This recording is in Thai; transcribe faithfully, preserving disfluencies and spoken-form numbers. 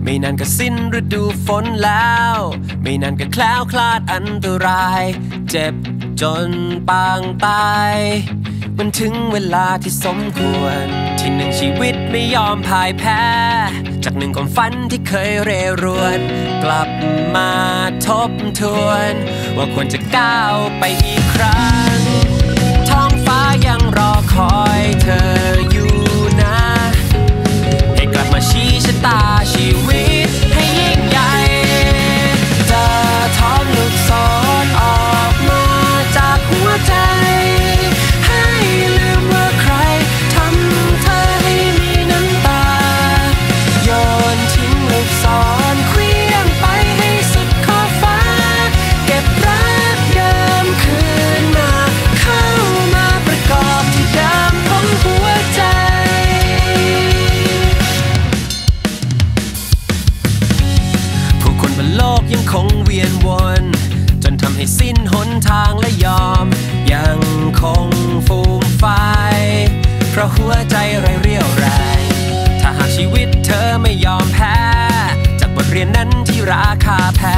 ไม่นานก็สิ้นฤดูฝนแล้วไม่นานก็แคล้วคลาดอันตรายเจ็บจนปางตายมันถึงเวลาที่สมควรที่หนึ่งชีวิตไม่ยอมพ่ายแพ้จากหนึ่งความฝันที่เคยเร่รวนกลับมาทบทวนว่าควรจะก้าวไปอีกครั้งท้องฟ้ายังรอคอยเธออยู่นะให้กลับมาชี้ชะตาชีวิตให้ยิ่งใหญ่จะถอนลูกศรออกมาจากหัวใจให้ลืมว่าใครทำเธอให้มีน้ำตาโยนทิ้งลูกศรเคลี้ยงไปให้สุดขอบฟ้าเก็บรักเดิมคืนมาเข้ามาประกอบที่เดิมของหัวใจผู้คนบนโลกยังคงเวียนวนจนทำให้สิ้นหนทางและยอมยังคงฟูมไฟเพราะหัวใจไร้เรี่ยวแรงถ้าหากชีวิตเธอไม่ยอมแพ้จากบทเรียนนั้นที่ราคาแพ